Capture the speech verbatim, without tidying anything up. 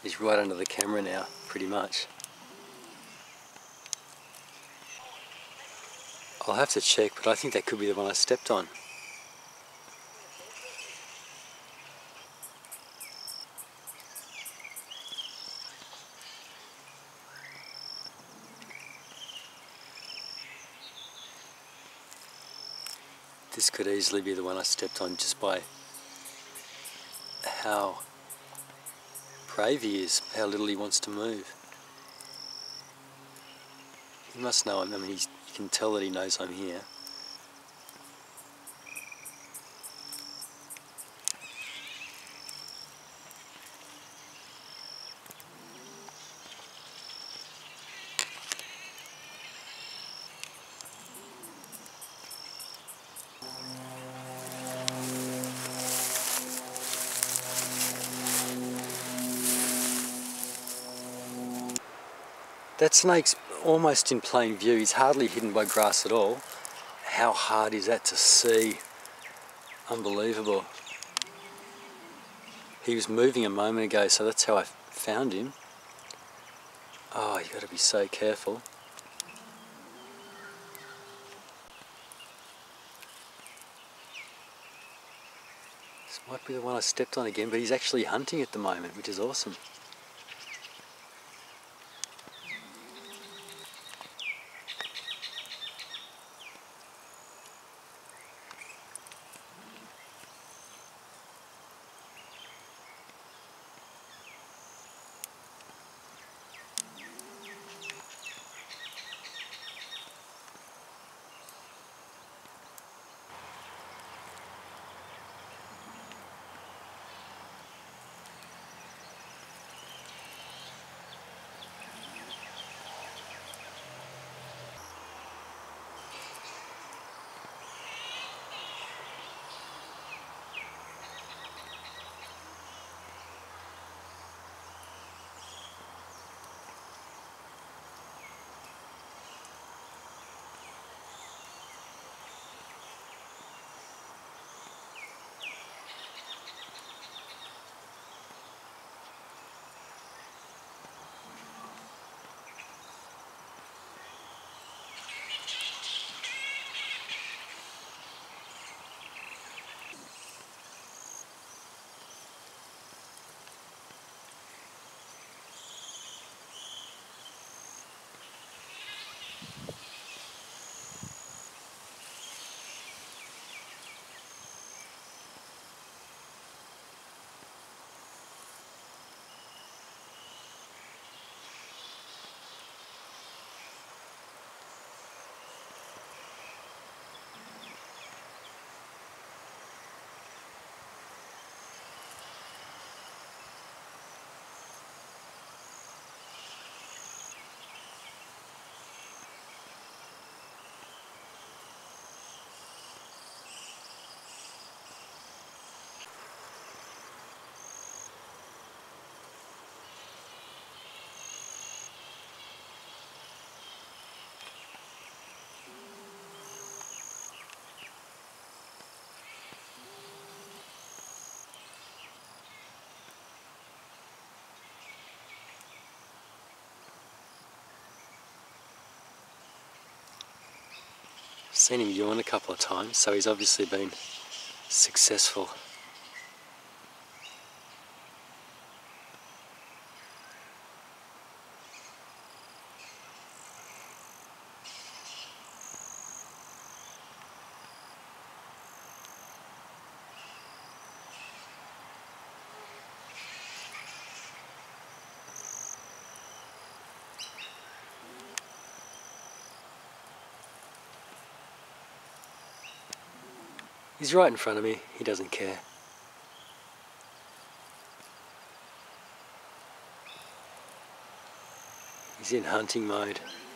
He's right under the camera now, pretty much. I'll have to check, but I think that could be the one I stepped on. This could easily be the one I stepped on just by how brave he is, how little he wants to move. He must know I'm, I mean, he's, you can tell that he knows I'm here. That snake's almost in plain view. He's hardly hidden by grass at all. How hard is that to see? Unbelievable. He was moving a moment ago, so that's how I found him. Oh, you got to be so careful. This might be the one I stepped on again, but he's actually hunting at the moment, which is awesome. Seen him yawn a couple of times, so he's obviously been successful. He's right in front of me, he doesn't care. He's in hunting mode.